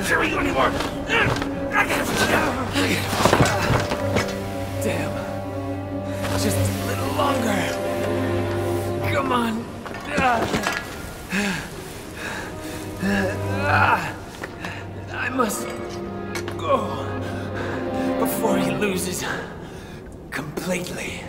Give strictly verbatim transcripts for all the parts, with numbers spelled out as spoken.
care of you anymore. Damn. Just a little longer. Come on. I must go before he loses completely.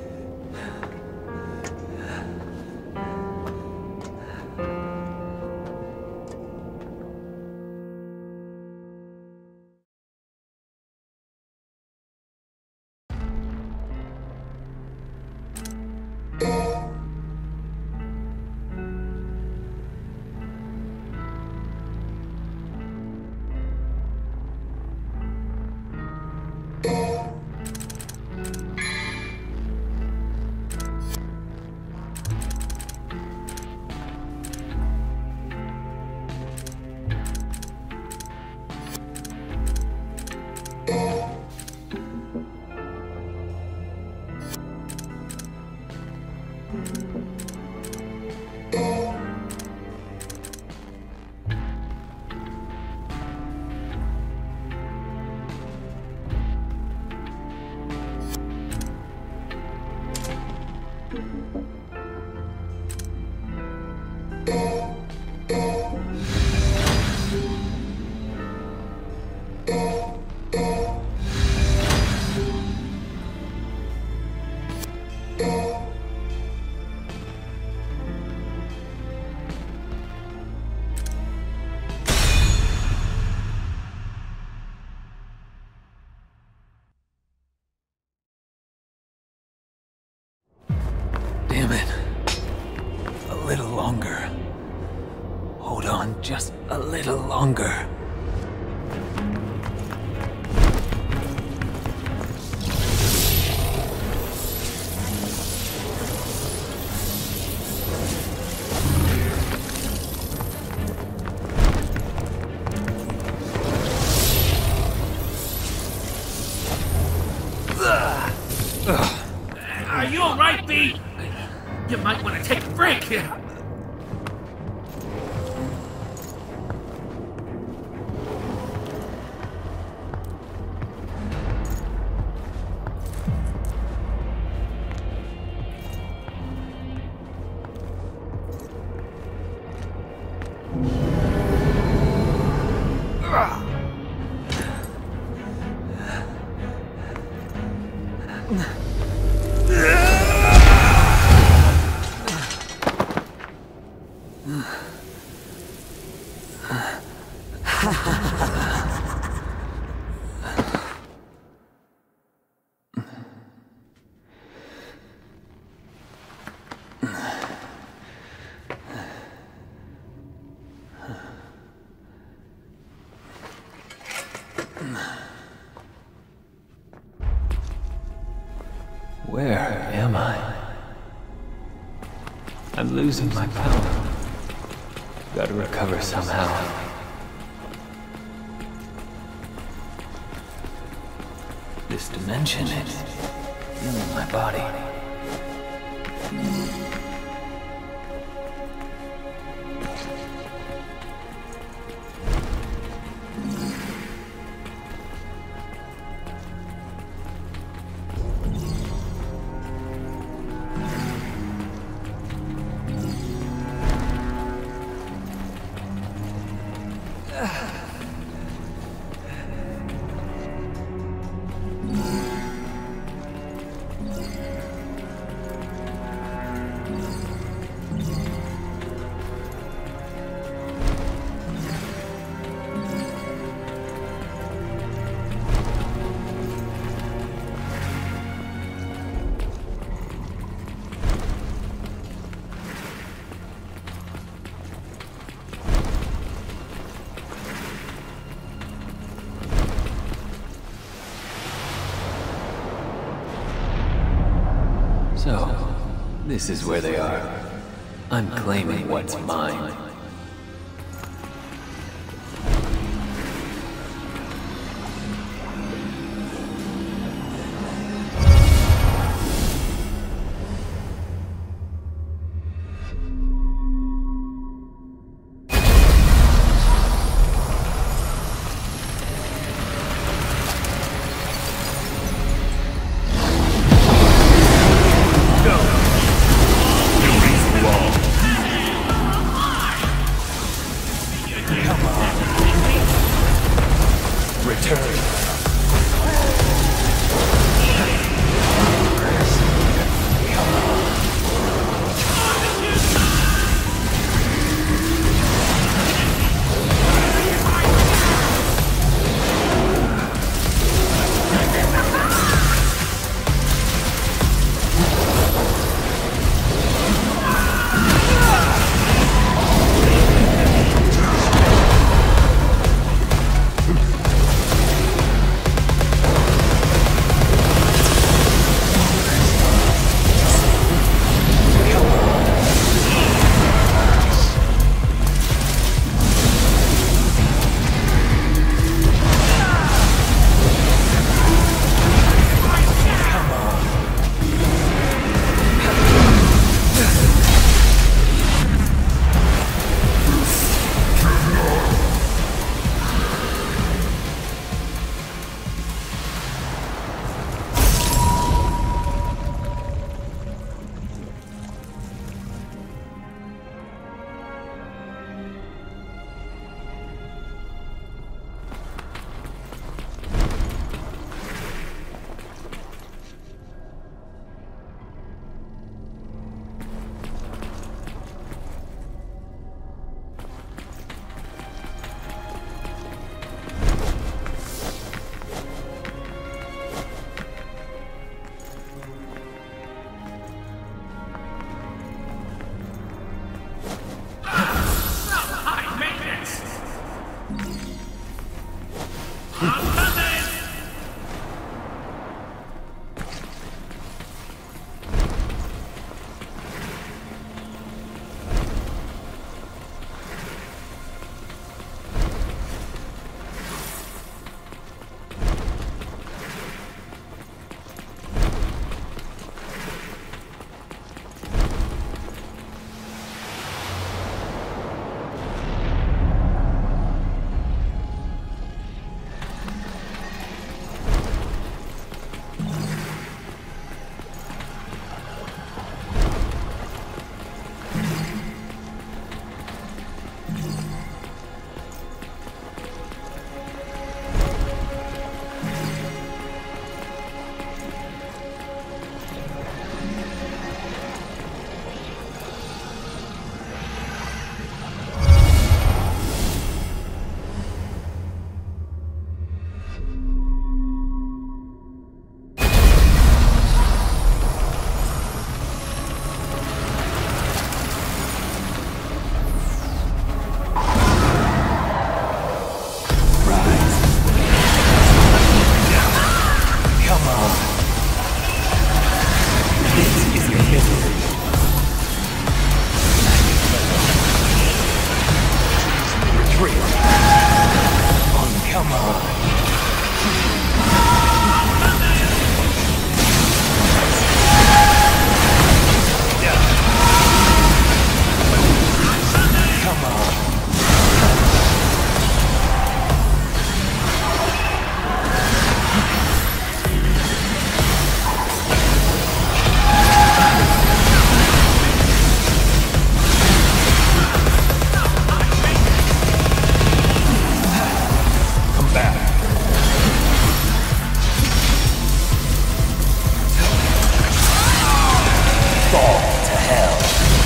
Damn it. A little longer. Hold on just a little longer. Are you alright, B? You might want to take a break here. Where am I? I'm losing my power. Gotta recover somehow. This dimension is in my body. So, this is where they are. I'm claiming what's mine. Fall to hell.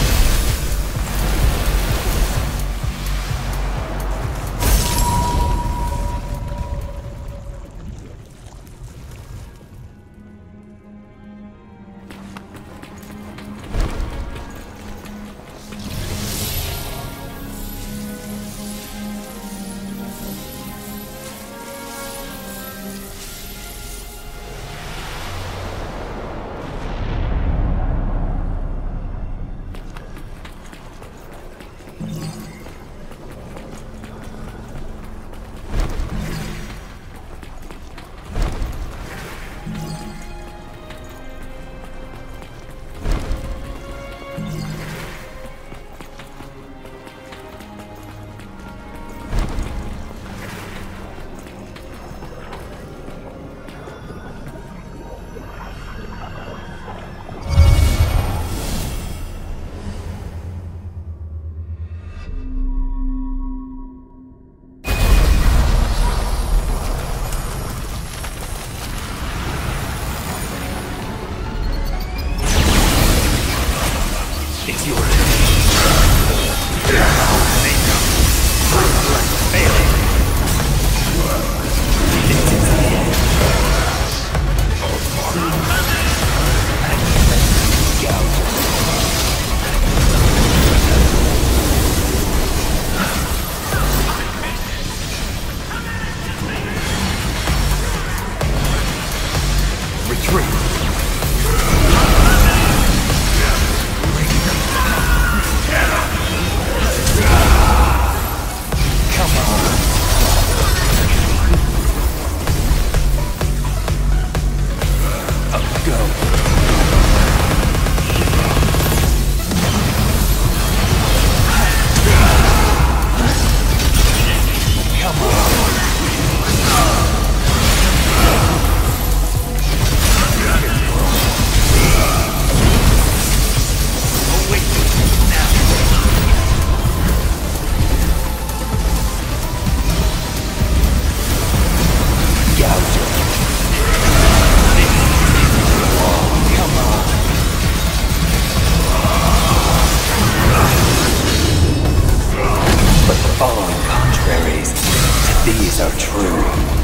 These are true.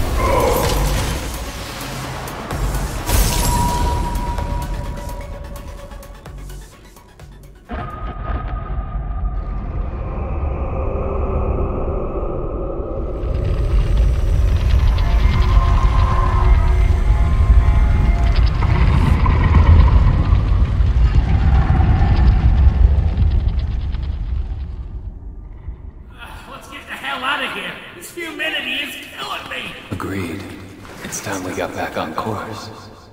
Agreed. It's time we got back on course.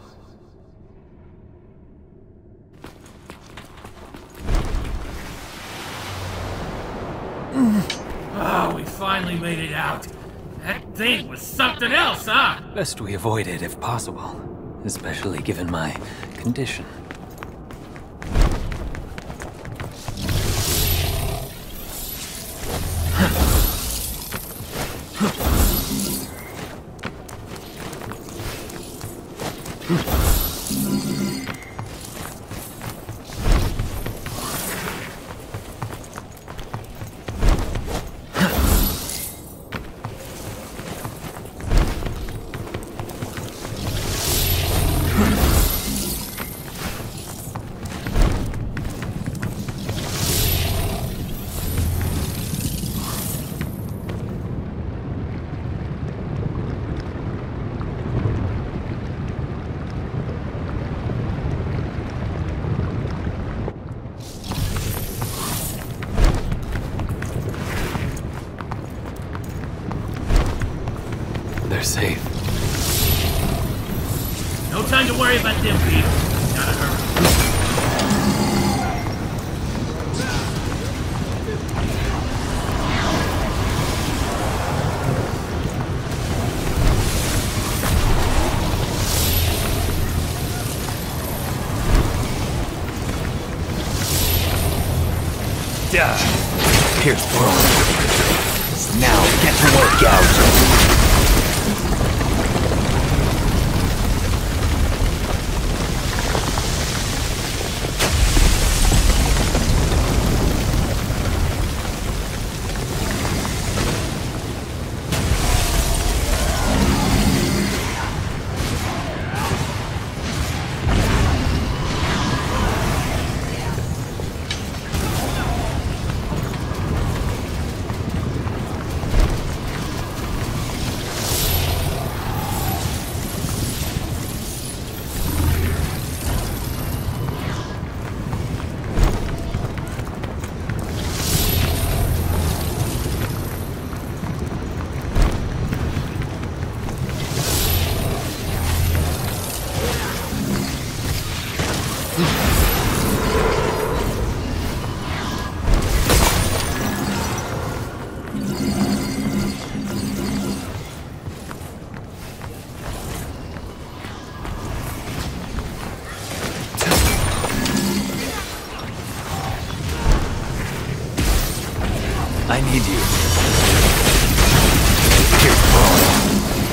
Oh, we finally made it out. That thing was something else, huh? Best we avoid it if possible, especially given my condition. They're safe. No time to worry about them, Pete. Gotta hurry. Die. Pierce through. Now get to work, Gouge. I need you. Here, bro.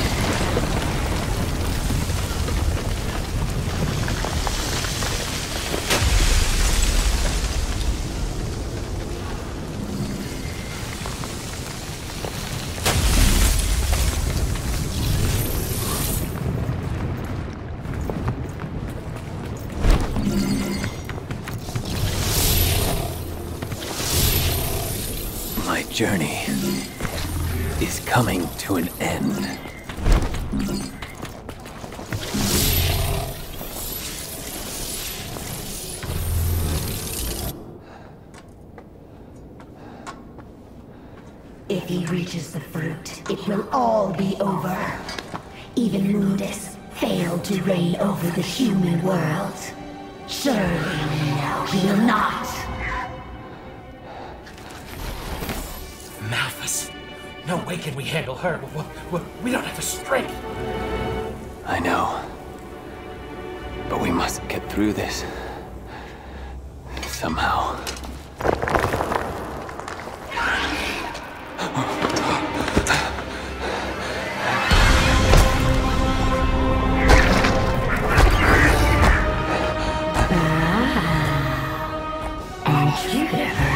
My journey is coming to an end. If he reaches the fruit, it will all be over. Even Mundus failed to reign over the human world. Surely no, he will not. Malphas. No way can we handle her. We, we, we don't have the strength. I know. But we must get through this. Somehow. Ah. And Jupiter.